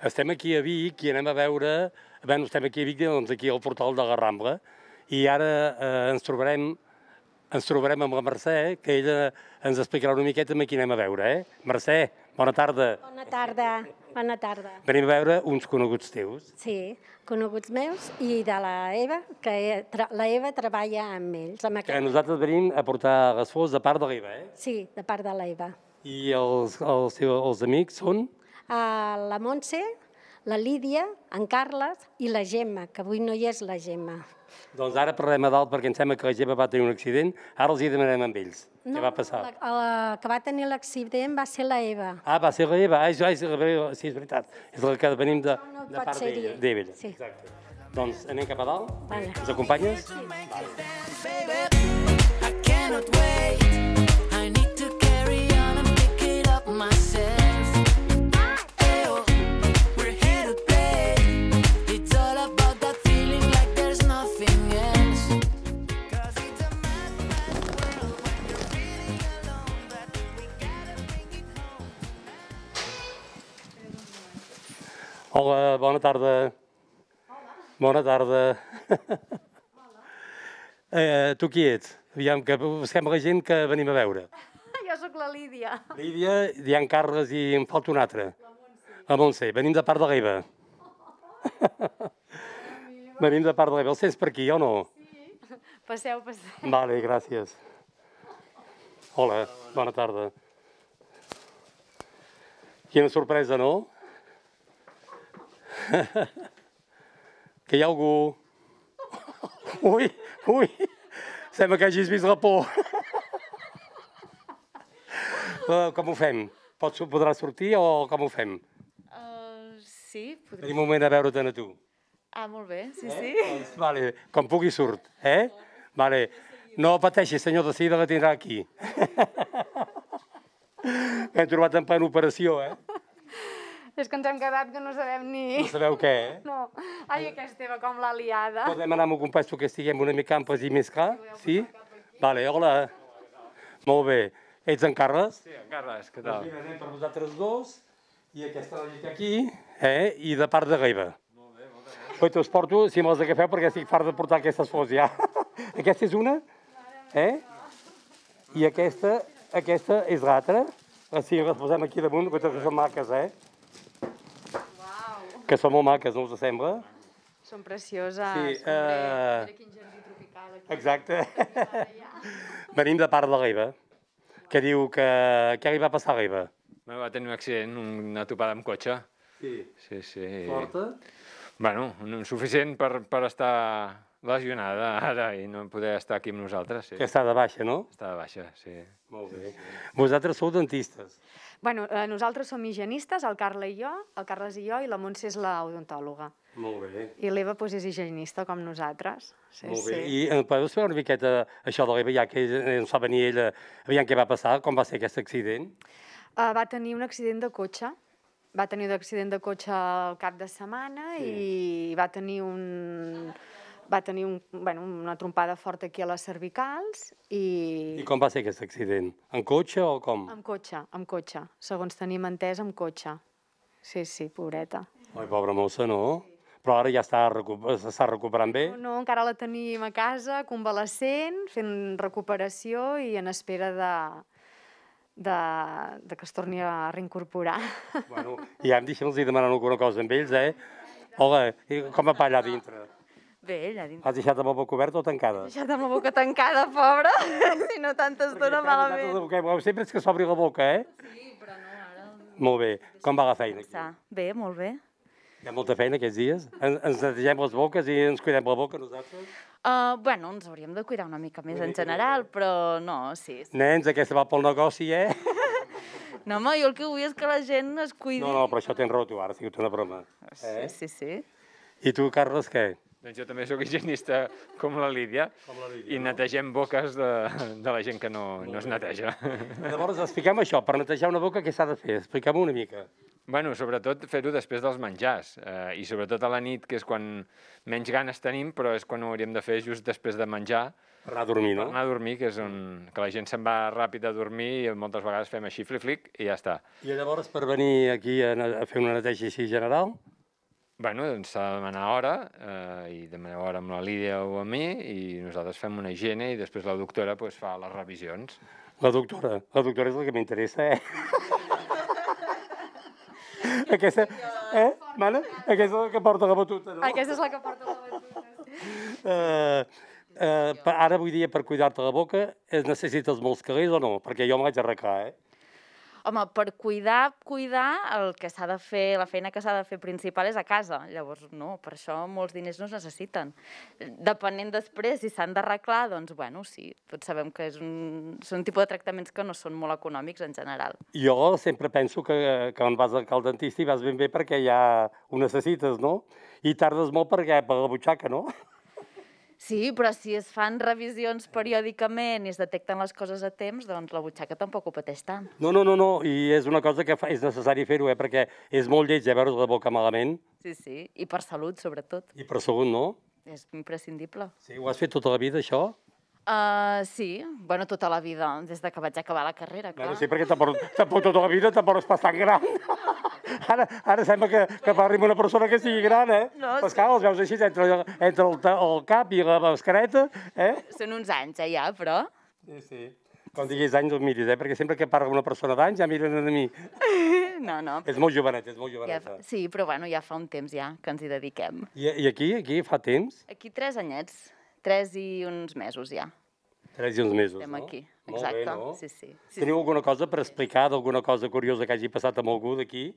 Estem aquí a Vic i anem a veure... Bé, estem aquí a Vic, doncs aquí al portal de la Rambla, i ara ens trobarem amb la Mercè, que ella ens explicarà una miqueta amb qui anem a veure, Mercè, bona tarda. Bona tarda, bona tarda. Venim a veure uns coneguts teus. Sí, coneguts meus i de la Eva, que la Eva treballa amb ells. Que nosaltres venim a portar les flors de part de l'Eva, Sí, de part de l'Eva. I els amics són? La Montse, la Lídia, en Carles i la Gemma, que avui no hi és la Gemma. Doncs ara parlem a dalt perquè em sembla que la Gemma va tenir un accident, ara els hi demanarem amb ells. Què va passar? La que va tenir l'accident va ser la Eva. Ah, va ser la Eva, sí, és veritat, és la que venim de part d'ella. Sí. Exacte. Doncs anem cap a dalt, Vale. ens acompanyes? Sí. Hola, bona tarda. Hola. Bona tarda. Hola. Tu qui ets? Aviam, que busquem la gent que venim a veure. Jo sóc la Lídia. Lídia, hi ha en Carles i em falta un altre. La Montse. Venim de part de l'Eva. Venim de part de l'Eva. El sents per aquí, o no? Sí. Passeu. Vale, gràcies. Hola, bona tarda. Quina sorpresa, no? Que hi ha algú... Ui, sembla que hagis vist la por. Com ho fem? Podràs sortir o com ho fem? Sí, podria. Tenim un moment a veure't a tu. Ah, molt bé, sí. Vale, com pugui surt, Vale. No pateixi, senyor, de seguida la tindrà aquí. Hem trobat en plena operació, És que ens hem quedat que no sabem ni... No sabeu què, No. Ai, aquesta Eva, com l'ha liada. Podem anar amb un compàs que estiguem una mica amples i més clar? Sí? Vale, hola. Molt bé. Ets en Carles? Sí, en Carles, què tal? Doncs mira, anem per vosaltres dos, i aquesta la llit aquí, i de part de l'Eva. Molt bé, moltes gràcies. Oi, us porto, si me les agafeu, perquè estic fart de portar aquestes flors ja. Aquesta és una, I aquesta és l'altra. Sí, les posem aquí damunt, que són maques, Que són molt maques, no us sembla? Són precioses. Sí, Mira quin jardí tropical aquí. Exacte. Venim de part de l'Eva, que diu que... Què li va passar a l'Eva? Va tenir un accident, una topada amb cotxe. Sí. Sí. Forta? Bueno, suficient per estar lesionada ara i no poder estar aquí amb nosaltres. Sí. Que està de baixa, no? Està de baixa, sí. Molt bé. Vosaltres sou dentistes. Bueno, nosaltres som higienistes, el Carles i jo, i la Montse és l'odontòloga. Molt bé. I l'Eva és higienista, com nosaltres. Molt bé. I podeu explicar una miqueta això de l'Eva, ja que ens va venir ella, aviam què va passar, com va ser aquest accident? Va tenir un accident de cotxe. Va tenir un accident de cotxe al cap de setmana i va tenir una trompada forta aquí a les cervicals i... I com va ser aquest accident? En cotxe o com? Amb cotxe. Segons tenim entès, amb cotxe. Sí, pobreta. Ai, pobra mossa, no? Però ara ja s'està recuperant bé? No, encara la tenim a casa, convalescent, fent recuperació i en espera de que es torni a reincorporar. Bueno, i ja em deixem-los demanar alguna cosa amb ells, Hola, com va allà dintre? Bé, allà dintre. Has deixat amb la boca oberta o tancada? He deixat amb la boca tancada, pobra, si no tanta estona malament. Sempre és que s'obri la boca, Sí, però no, ara... Molt bé. Com va la feina aquí? Bé, molt bé. Hi ha molta feina aquests dies? Ens netegem les boques i ens cuidem la boca nosaltres? Bueno, ens hauríem de cuidar una mica més en general, però no, sí. Nens, aquesta va pel negoci, No, home, jo el que vull és que la gent es cuidi. No, però això tens raó tu, ara ha sigut una broma. Sí. I tu, Carles, què? Doncs jo també sóc higienista com la Lídia i netegem boques de la gent que no es neteja. Llavors, expliquem això, per netejar una boca què s'ha de fer? Expliquem-ho una mica. Bueno, sobretot fer-ho després dels menjars i sobretot a la nit, que és quan menys ganes tenim, però és quan ho hauríem de fer just després de menjar, Per anar a dormir, per no? anar a dormir, que la gent se'n va ràpid a dormir i moltes vegades fem així flic-flic i ja està. I llavors, per venir aquí a fer una neteja així general, Bueno, doncs s'ha de demanar hora i demaneu hora amb la Lídia o amb mi i nosaltres fem una higiene i després la doctora pues, fa les revisions. la doctora és el que m'interessa, eh? Aquesta, Mana? Aquesta és la que porta la batuta, no? Aquesta és la que porta la batuta. Ara, avui dia, per cuidar-te la boca, necessites molts calés o no? Perquè jo m'haig d'arreglar, eh? Home, per cuidar, el que s'ha de fer, la feina que s'ha de fer principal és a casa. Llavors, no, per això molts diners no es necessiten. Depenent després si s'han d'arreglar, doncs, bueno, sí, tots sabem que són un tipus de tractaments que no són molt econòmics en general. Jo sempre penso que quan vas al dentista hi vas ben bé perquè ja ho necessites, no? I tardes molt per la butxaca, no? Sí, però si es fan revisions periòdicament i es detecten les coses a temps, doncs la butxaca tampoc ho pateix tant. No, i és una cosa que és necessari fer-ho, perquè és molt lleig veure's la boca malament. Sí, i per salut, sobretot. I per segon, no? És imprescindible. Sí, ho has fet tota la vida, això? Sí, bueno, tota la vida, des de que vaig acabar la carrera, clar. Bueno, sí, perquè tampoc tota la vida tampoc és bastant gran. Ara sembla que parli amb una persona que sigui gran, eh? No, Però clar, els veus així entre el cap i la mascareta, eh? Són uns anys, ja, però... Sí. Quan diguis anys, el miris, perquè sempre que parla una persona d'anys ja miren a mi. No. És molt jovenet, és molt Ja, jovenet. sí, però bueno, ja fa un temps ja que ens hi dediquem. I aquí fa temps? Aquí 3 anyets, 3 i uns mesos ja. 3 i uns mesos, Estem no? aquí, Molt exacte. bé, no? Sí. Teniu alguna cosa per explicar d'alguna cosa curiosa que hagi passat amb algú d'aquí?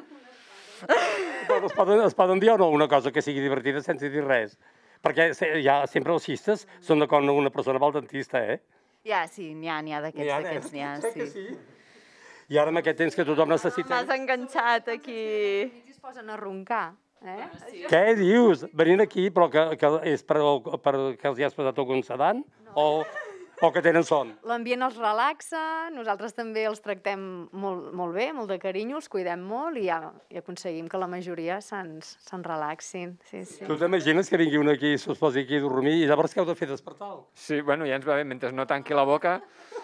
Es poden dir o no una cosa que sigui divertida sense dir res? Perquè sempre els xistes són de quan una persona va al dentista, eh? Ja, sí, n'hi ha d'aquests, sí. I ara amb aquest temps que tothom necessita... M'has enganxat aquí. Ells es posen a roncar, eh? Què dius? Venint aquí, però que és per que els hi has posat algun sedant? O que tenen son? L'ambient els relaxa, nosaltres també els tractem molt bé, molt de carinyo, els cuidem molt i aconseguim que la majoria se'n relaxin. Sí. Tu t'imagines que vingui un aquí i se'ls posi aquí a dormir i llavors què heu de fer, despertar-lo? Sí, bueno, ja ens va bé, mentre no tanqui la boca.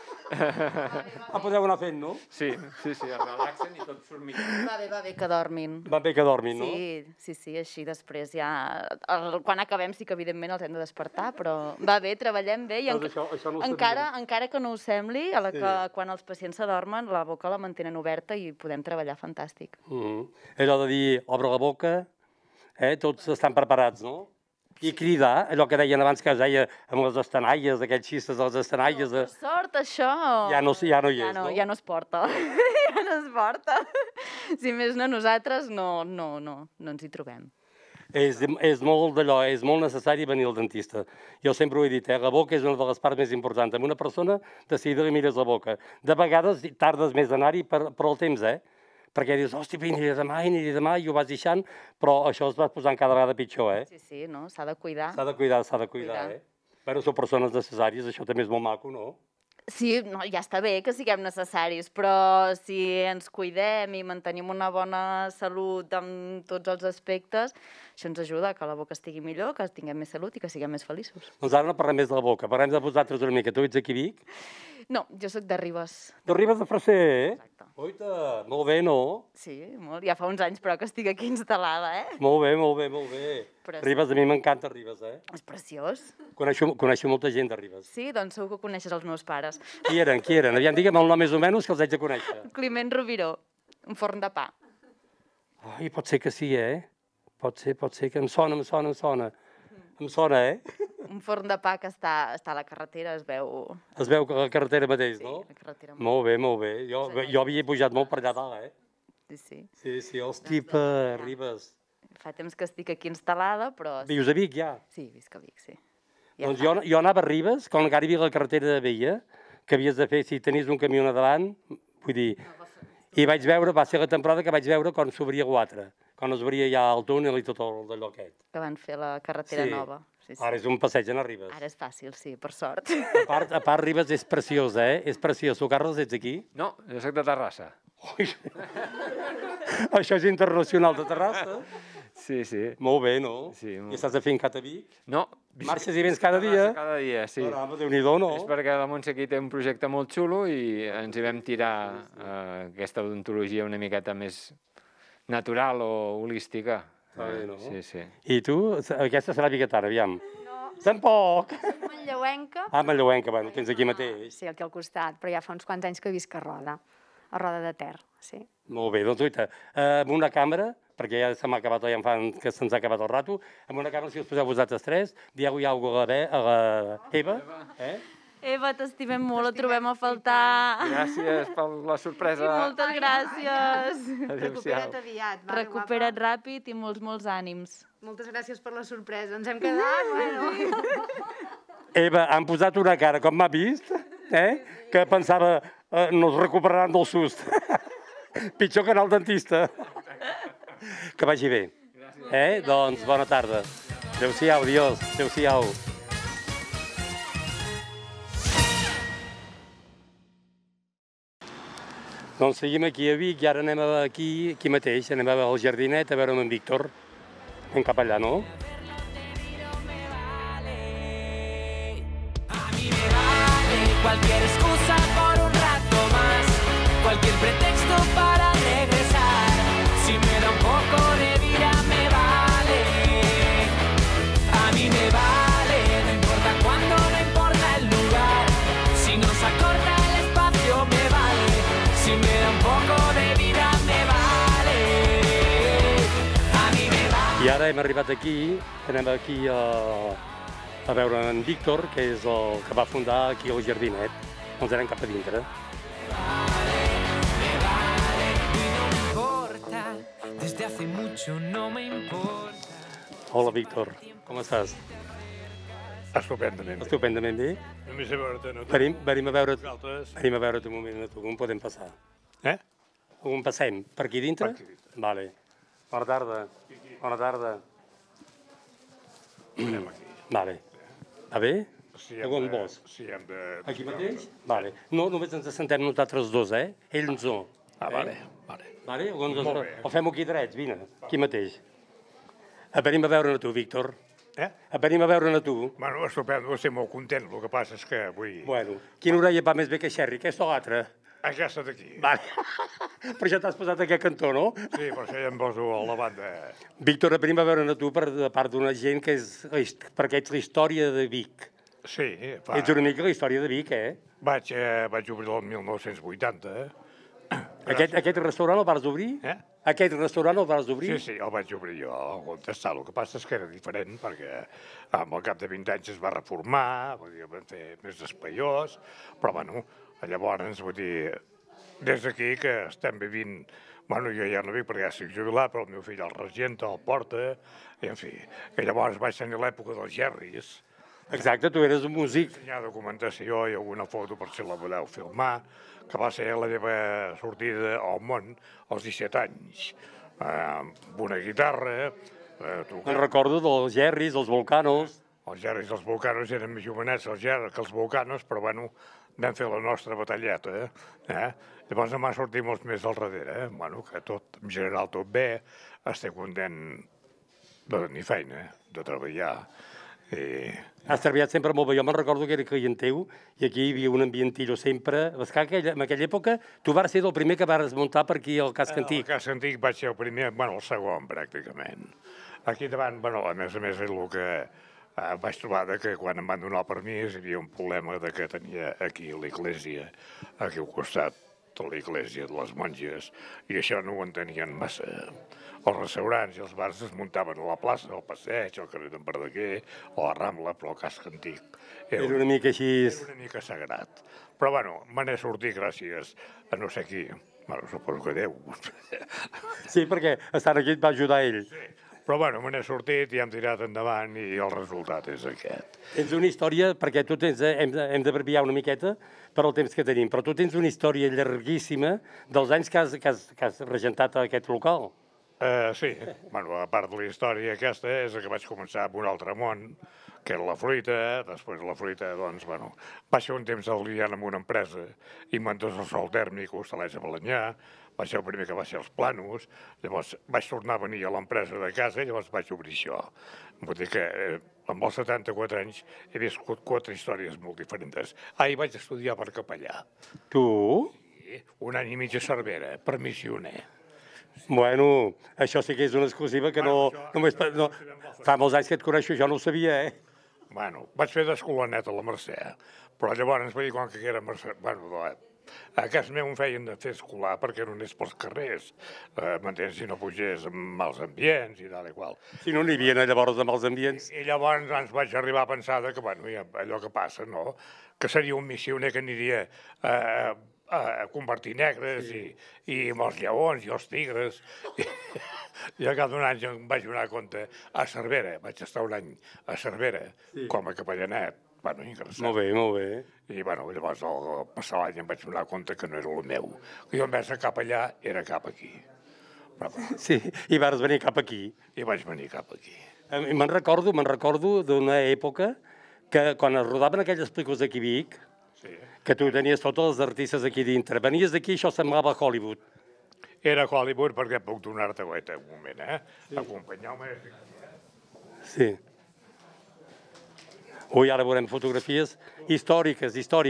Podeu anar fent, no? Sí, es relaxen i tot surt millor. Va bé que dormin. Va bé que dormin, no? Sí, així després ja... Quan acabem sí que evidentment els hem de despertar, però va bé, treballem bé i Doncs això no ho encara que no ho sembli, quan els pacients s'adormen la boca la mantenen oberta i podem treballar fantàstic. Allò de dir, obre la boca, tots estan preparats, no? I cridar, allò que deien abans que es deia amb les estanalles, aquells xistes de les estanalles... Per sort, això... Ja no hi és, no? Ja no es porta. Ja no es porta. Si més no, nosaltres no ens hi trobem. És molt d'allò, és molt necessari venir al dentista. Jo sempre ho he dit, la boca és una de les parts més importants. Amb una persona, de seguida li mires la boca. De vegades tardes més d'anar-hi per el temps, perquè dius, hòstia, aniré demà, i ho vas deixant, però això es va posant cada vegada pitjor, Sí, no? S'ha de cuidar. S'ha de cuidar, Però són persones necessàries, això també és molt maco, no? Sí, no, ja està bé que siguem necessaris, però si ens cuidem i mantenim una bona salut en tots els aspectes, això ens ajuda a que la boca estigui millor, que tinguem més salut i que siguem més feliços. Doncs ara no parlem més de la boca, parlem de vosaltres una mica. Tu ets aquí a Vic? No, jo sóc de Ribes. De Ribes de Freser, Exacte. Oita, molt bé, no? Sí, molt. Ja fa uns anys, però, que estic aquí instal·lada, Molt bé. Però sí. Ribes, a mi m'encanta Ribes, És preciós. Coneixo molta gent de Ribes. Sí, doncs segur que coneixes els meus pares. Qui eren? Aviam, digue'm el nom més o menys que els haig de conèixer. Climent Rovira, un forn de pa. Ai, pot ser que sí, Pot ser que em sona. Em sona, Un forn de pa que està a la carretera, es veu... Es veu que a la carretera mateix, no? Sí, la carretera. Molt bé. Jo havia pujat molt per allà dalt, Sí. Sí, hosti, per Ribes. Fa temps que estic aquí instal·lada, però... Vius a Vic, ja? Sí, visc a Vic, sí. Doncs jo anava a Ribes, quan encara hi havia la carretera de Vella, que havies de fer, si tenies un camió a davant, vull dir... I vaig veure, va ser la temporada que vaig veure quan s'obria l'altre, quan es obria ja el túnel i tot d'allò aquest. Que van fer la carretera nova. Sí. Ara és un passeig a Ribes. Ara és fàcil, sí, per sort. A part, Ribes és preciós, És preciós. Tu, Carles, ets aquí? No, jo soc de Terrassa. Ui. Això és internacional de Terrassa? Sí, sí. Molt bé, no? Sí, I estàs afincat a Vic? No. Marxes i vens cada dia? Cada dia, sí. Caramba, Déu-n'hi-do, no? És perquè la Montse aquí té un projecte molt xulo i ens hi vam tirar aquesta odontologia una miqueta més natural o holística. Bé, no? Sí, sí. I tu? Aquesta serà biguetana, aviam. No. Tampoc! Manlleuenca. Ah, Manlleuenca, bueno, tens aquí mateix. Sí, aquí al costat, però ja fa uns quants anys que visc a Roda de Ter, sí. Molt bé, doncs uita, amb una càmera, perquè ja se m'ha acabat, ja em fan que se'ns ha acabat el rato, amb una càmera, si us poseu vosaltres tres, dieu-hi alguna cosa a la Eva, eh? Eva, t'estimem molt, et trobem a faltar. Gràcies per la sorpresa. Moltes gràcies. Recupera't aviat. Vale, Recupera't ràpid i molts ànims. Moltes gràcies per la sorpresa. Ens hem quedat, bueno. Eva, han posat una cara, com m'ha vist, que pensava, no es recuperaran del sust. Pitjor que anar al dentista. Que vagi bé. Doncs bona tarda. Adéu-siau, adiós. Adéu-siau. Doncs seguim aquí a Vic i ara anem aquí mateix, anem a veure el jardinet, a veure amb en Víctor. Anem cap allà, no? Cualquier excusa por un rato más, cualquier pretexto para regresar. Si me da un poco de vida me vale, a mí me vale. No importa cuándo, no importa el lugar. Si nos acorta el espacio me vale. Si me da un poco de vida me vale, a mí me vale. I ara hem arribat aquí, anem aquí a veure en Víctor, que és el que va fundar aquí el jardinet. Doncs anem cap a dintre. Desde hace mucho no me importa. Hola, Víctor. Com estàs? Estupendament. Estupendament bé? Només a veure-te, no? Venim a veure't Vosaltres. un moment a tu. On podem passar? On passem? Per aquí dintre? Per aquí dintre. Vale. Bona tarda. Bona tarda. Anem aquí. Vale. Va bé? Si On vols? Si hem de... Aquí mateix? Vale. No, només ens assentem nosaltres dos, Ells no. Vale. Vale? Molt bé. O fem-ho aquí drets, vine, aquí mateix. Venim a veure'n a tu, Víctor. Venim a veure'n a tu. Bueno, estupendo, estic molt content. El que passa és que avui... Bueno, quina orella va més bé que Xerri? Aquesta o l'altra? Aquesta d'aquí. Vale. Per això t'has posat aquest cantó, no? Sí, per això ja em poso a la banda. Víctor, venim a veure'n a tu de part d'una gent que és... perquè ets la història de Vic. Sí, Ets una mica la història de Vic, Vaig obrir el 1980, Aquest restaurant el vas obrir? Aquest restaurant el vas obrir? Sí, el vaig obrir jo, on està. El que passa és que era diferent, perquè al cap de 20 anys es va reformar, van fer més espaiós, però bueno, llavors, vull dir, des d'aquí que estem vivint, bueno, jo ja no vic perquè ja estic jubilat, però el meu fill el regenta, el porta, i en fi, que llavors vaig tenir l'època dels gerris. Exacte, tu eres un músic. Hi ha documentació i alguna foto per si la voleu filmar, que va ser la meva sortida al món als 17 anys, amb una guitarra, Me'n recordo dels gerris, dels volcanos. Els gerris dels volcanos eren més jovenets els gerris que els volcanos, però bueno, vam fer la nostra batalleta, Llavors em va sortir molts més al darrere, Bueno, que tot, en general, tot bé, estic content de tenir feina, de treballar. Has treballat sempre molt bé. Jo me'n recordo que era client teu i aquí hi havia un ambientillo sempre. En aquella època tu vas ser el primer que vas muntar per aquí al casc antic. El casc antic vaig ser el primer, bueno, el segon, pràcticament. Aquí davant, bueno, a més és el que vaig trobar que quan em van donar el permís hi havia un problema que tenia aquí l'església, aquí al costat de l'església de les monges, i això no ho entenien massa. Els restaurants i els bars es muntaven a la plaça, al passeig, al carrer d'en Verdaguer, a la Rambla, però el casc antic era una mica així... Era una mica sagrat. Però, bueno, me n'he sortit gràcies a no sé qui. Bueno, suposo que Déu. Sí, perquè estar aquí et va ajudar ell. Sí. Però, bueno, me n'he sortit i hem tirat endavant i el resultat és aquest. Tens una història, perquè tu tens, hem d'abreviar una miqueta per al temps que tenim, però tu tens una història llarguíssima dels anys que has regentat aquest local. Sí, bueno, a part de la història aquesta és que vaig començar amb un altre món, que era la fruita, després la fruita, doncs, bueno, vaig ser un temps liant amb una empresa, inventors del sol tèrmic, hostalets a Balanyà, va ser el primer que va ser els planos, llavors vaig tornar a venir a l'empresa de casa i llavors vaig obrir això. Vull dir que amb els 74 anys he viscut 4 històries molt diferents. Ahir vaig estudiar per capellà. Tu? Sí, un any i mig a Cervera, per missioner. Bueno, això sí que és una exclusiva que no... Fa molts anys que et coneixo, jo no ho sabia, Bueno, vaig fer d'escolanet a la Mercè, però llavors vaig dir quan que era Mercè... Bueno, a casa meu em feien de fer escolar perquè no anés pels carrers, m'entens, si no pugés amb mals ambients i tal i qual. Si no n'hi havia llavors de mals ambients. I llavors ens vaig arribar a pensar que, bueno, allò que passa, no?, que seria un missioner que aniria a convertir negres i amb els lleons i els tigres. I al cap d'un any em vaig donar compte a Cervera, vaig estar un any a Cervera com a capellanet, bueno, interessant. Molt bé, molt bé. I bueno, llavors al passar l'any em vaig donar compte que no era el meu. Que jo en vez de cap allà era cap aquí. Sí, i vas venir cap aquí. I vaig venir cap aquí. Me'n recordo d'una època que quan es rodaven aquelles pel·lícules aquí a Vic, que tu tenies tots els artistes aquí dintre. Venies d'aquí i això semblava Hollywood. Era Hollywood perquè puc donar-te un moment, Acompanyeu-me. Sí. Ui, ara veurem fotografies històriques,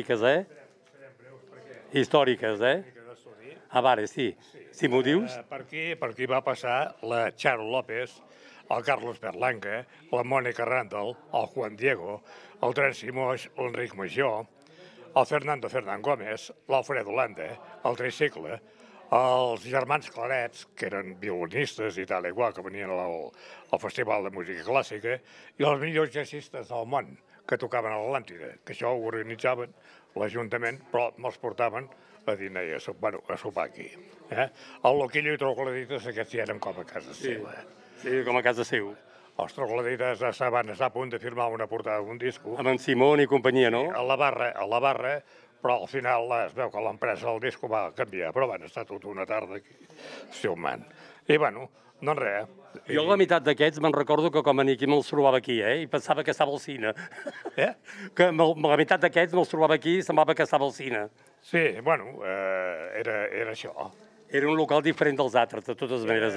Històriques, Ah, vale, sí. Si m'ho dius. Per aquí va passar la Charo López, el Carlos Berlanga, la Mònica Randall, el Juan Diego, el Tren Simós, l'Enric Major, el Fernando Fernán Gómez, l'Alfredo Landa, el Tricicle, els germans Clarets, que eren violinistes i tal, igual que venien al Festival de Música Clàssica, i els millors jazzistes del món, que tocaven a l'Atlàntida, que això ho organitzaven l'Ajuntament, però me'ls portaven a dinar i a sopar aquí. El Loquillo i Troglodites, aquests ja eren com a casa seva. Sí, com a casa seu. Els Troglodites van estar a punt de firmar una portada d'un disco. Amb en Simón i companyia, no? A la barra, però al final es veu que l'empresa del disco va canviar, però van estar tota una tarda aquí filmant. I bueno, doncs res. Jo la meitat d'aquests me'n recordo que com a aquí me'ls trobava aquí, i pensava que estava al cine. Que la meitat d'aquests me'ls trobava aquí i semblava que estava al cine. Sí, bueno, era això. Era un local diferent dels altres, de totes maneres,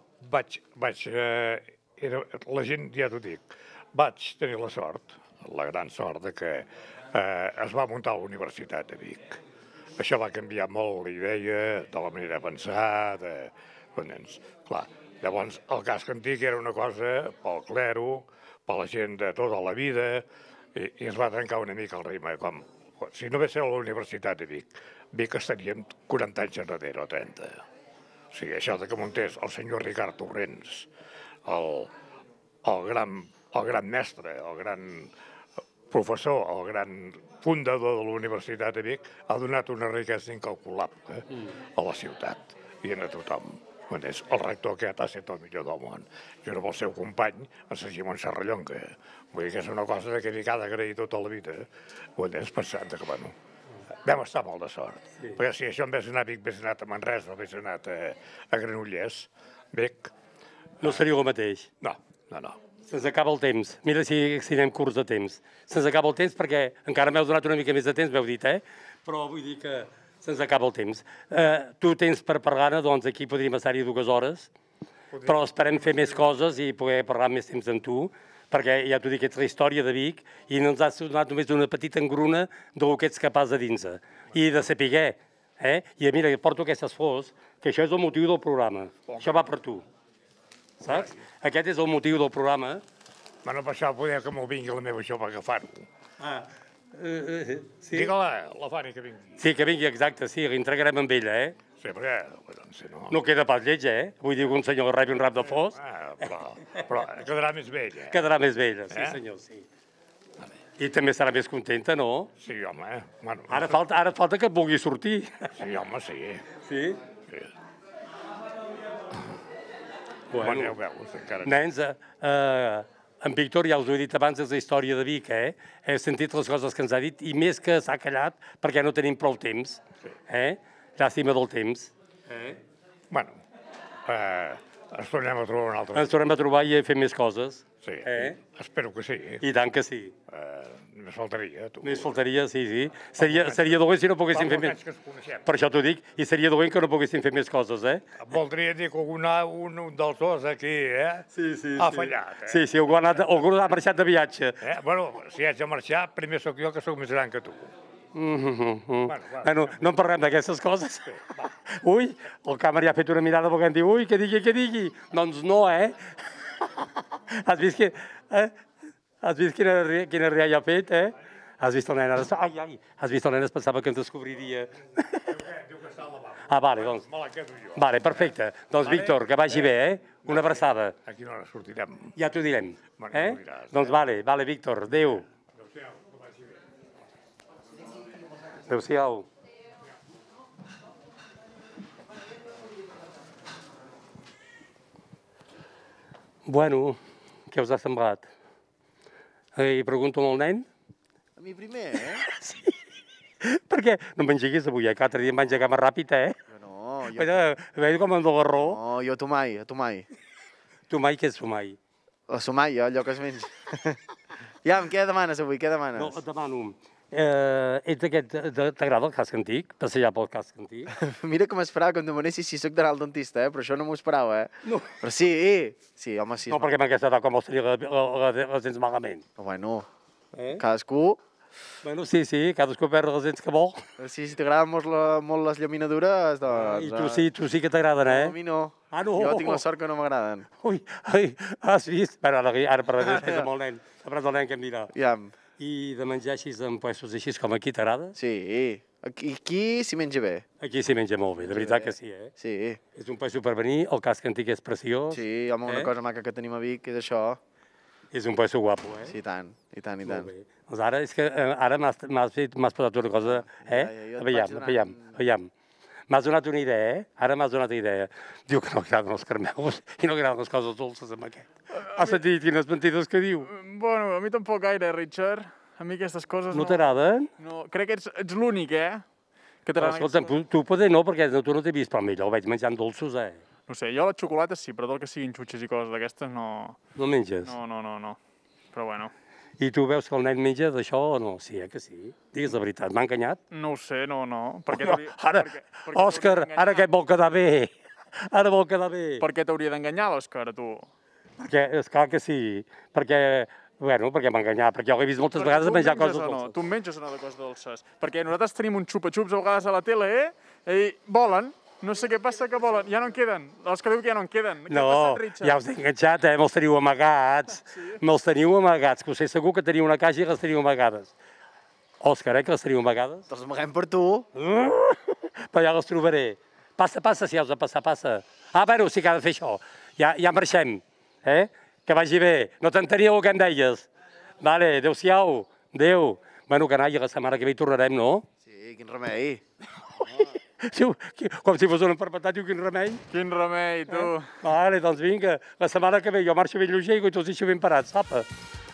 La gent, ja t'ho dic, vaig tenir la sort, la gran sort, de que es va muntar a la Universitat de Vic. Això va canviar molt la idea de la manera de pensar, clar. Llavors, el casc antic era una cosa pel clero, per la gent de tota la vida, i es va trencar una mica el ritme, com si no hagués a la Universitat de Vic, Vic estaríem 40 anys enrere o 30. O sigui, això de que muntés el senyor Ricard Torrents, el gran mestre, el gran professor, el gran fundador de la Universitat de Vic, ha donat una riquesa incalculable a la ciutat i a tothom. El rector aquest ha estat el millor del món. Jo era el seu company, en Simón Serrallonga. Vull dir que és una cosa que li ha d'agrair tota la vida. Pensant que, bueno, vam estar molt de sort. Perquè si això en vez d'anar a Vic, hagués anat a Manresa, hagués anat a Granollers, Vic... No seria el mateix. No. Se'ns acaba el temps. Mira si anem curts de temps. Se'ns acaba el temps perquè encara m'heu donat una mica més de temps, m'heu dit, Però vull dir que se'ns acaba el temps. Tu tens per parlar-ne, doncs aquí podríem estar-hi 2 hores, però esperem fer més coses i poder parlar més temps amb tu, perquè ja t'ho dic, ets la història de Vic i no ens has donat només una petita engruna del que ets capaç de dir-nos. I de saber, I mira, porto aquestes flors, que això és el motiu del programa. Això va per tu. Saps? Aquest és el motiu del programa. Bueno, per això podeu que m'ho vingui la meva jove a agafar-ho. Sí. Digue-la, la Fanny, que vingui. Sí, que vingui, exacte, sí, l'entregarem amb ella, Sí, perquè, si no... No queda pas lleig, Vull dir que un senyor rebi un rap de flors. Però quedarà més vella. Quedarà més vella, sí, senyor, sí. I també serà més contenta, no? Sí, home. Bueno, ara falta que et vulgui sortir. Sí, home, sí. Sí? Sí. Bueno, ja ho veus, encara. Nens, en Víctor, ja us ho he dit abans, és la història de Vic, He sentit les coses que ens ha dit, i més que s'ha callat perquè no tenim prou temps, Llàstima del temps. Bueno, Ens tornem a trobar un altre. Ens tornem a trobar i fem més coses. Sí, espero que sí. I tant que sí. Només faltaria, tu. Més faltaria, sí, sí. Seria dolent si no poguéssim fer més... Per això t'ho dic, i seria dolent que no poguéssim fer més coses, Voldria dir que un dels dos aquí, Sí. ha fallat, Sí, algú ha marxat de viatge. Bueno, si haig de marxar, primer sóc jo, que sóc més gran que tu. Bueno, no en parlem d'aquestes coses. Ui, el càmera ja ha fet una mirada perquè em diu, ui, que digui. Doncs no, Has vist quina rialla ha fet, Has vist el nen ara... Ai, has vist el nen, es pensava que ens descobriria. Diu que està al lavabo. Vale, doncs... Me la quedo jo. Vale, perfecte. Doncs, Víctor, que vagi bé, Una abraçada. A quina hora sortirem? Ja t'ho direm, Bueno, ja ho diràs, Doncs vale, Víctor, adéu. Adéu-siau. Bueno, què us ha semblat? I pregunto al nen? A mi primer, Sí. Per què? No em engeguis avui, que l'altre dia em va engegar més ràpid, Jo no, Veig com em do garró. No, jo a tu mai. Tu mai, què és tu mai? La sumai, allò que es menja. Ja, què demanes avui, què demanes? No, et demano. T'agrada el casc antic? Passejar pel casc antic? Mira com esperava que em demanessis si sóc d'anar al dentista, però això no m'ho esperava, No. Però sí, home, sí. No, perquè amb aquesta edat com vols tenir les dents malament. Bueno, cadascú... Bueno, sí, cadascú perd les dents que vol. Sí, si t'agraden molt les llaminadures, doncs... I tu sí que t'agraden, No, a mi no. Ah, no? Jo tinc la sort que no m'agraden. Ui, has vist? Bueno, ara parlaré després amb el nen. Après el nen que em dirà. Ja. I de menjar així en puestos així com aquí t'agrada? Sí, aquí s'hi menja bé. Aquí s'hi menja molt bé, de veritat que sí, Sí. És un puesto per venir, el casc antic és preciós. Sí, home, una cosa maca que tenim a Vic és això. És un puesto guapo, Sí, i tant. Molt bé. Doncs ara és que ara m'has posat una cosa, Aviam. M'has donat una idea, Ara m'has donat una idea. Diu que no agraden els carmeus i no agraden les coses dolces amb aquest. Has sentit quines mentides que diu? Bueno, a mi tampoc gaire, Richard. A mi aquestes coses no... No t'agraden? No, crec que ets l'únic, que t'agraden Escolta'm, tu poder no, perquè tu no t'he vist, però millor ho veig menjant dolços, No sé, jo la xocolata sí, però tot el que siguin xutxes i coses d'aquestes no... No menges? No. Però bueno. I tu veus que el nen menja d'això o no? Sí, que sí. Digues la veritat, m'ha enganyat? No ho sé, no. Òscar, ara que et vol quedar bé. Ara vol quedar bé. Per què t'hauria d'enganyar, l'Òscar, a tu? Perquè, esclar que sí. Perquè m'ha enganyat, perquè jo l'he vist moltes vegades menjar coses dolces. Tu menges o no de coses dolces? Perquè nosaltres tenim un xupa-xups a vegades a la tele, I volen. No sé què passa que volen. Ja no en queden. L'Òscar diu que ja no en queden. Què ha passat, Richard? Ja us he enganxat, Me'ls teniu amagats. Me'ls teniu amagats, que ho sé segur que teniu una caixa i les teniu amagades. Òscar, que les teniu amagades? Les amaguem per tu. Però ja les trobaré. Passa, si has de passar, passa. Bueno, sí que ha de fer això. Ja marxem, Que vagi bé. No t'entenia el que em deies. Vale, adéu-siau. Adéu. Bueno, canalla, la setmana que ve hi tornarem, no? Sí, quin remei. Com si fos un emperpetat, diu, quin remei. Quin remei, tu. Vale, doncs vinga, la setmana que ve jo marxo ben lleuger i tu els deixo ben parats, apa.